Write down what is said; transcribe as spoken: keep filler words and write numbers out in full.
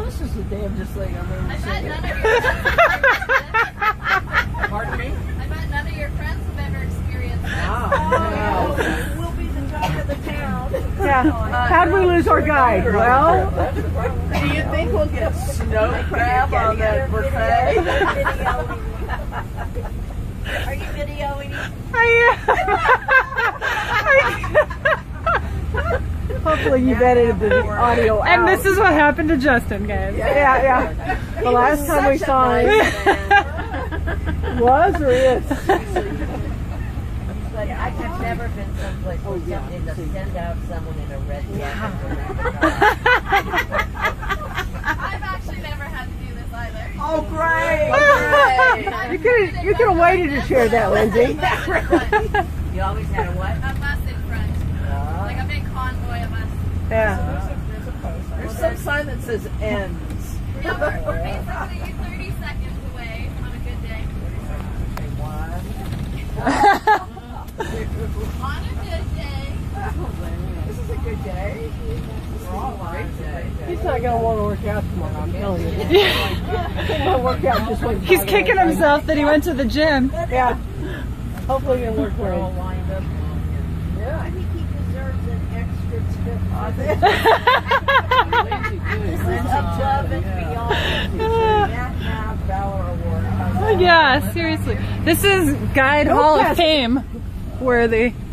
this is the damnedest thing I've ever I seen. bet none of your friends. Pardon me? I bet none of your friends have ever experienced this. Wow. Oh, we'll be the talk of the town. Yeah. How'd we lose our guide? Well, do you think we'll get snow crab on that buffet? Are you videoing it? I Hopefully you've edited the audio out. And this is what happened to Justin, guys. Yeah, yeah. The last time we saw him was or is? But I have never been someplace where something to send out someone in a red jacket. I've actually never had to do this either. Oh, great! great. You could you could have waited to share that, Lindsay. You always had a what? A bus in front. Like a big convoy of us. Yeah. There's some sign that says ends. Yeah, we're, we're basically thirty seconds away on a good day. On a good day. This is a good day. We're all on a great day. He's not gonna want to work out tomorrow, I'm telling you. He's gonna work out just when He's kicking himself that he went to the gym. Yeah. Hopefully it'll work for him. lined up. Yeah. I think he deserves an extra tip on this. This is above and beyond. That now Valor Award. Yeah, seriously. This is Guide Hall of Fame worthy.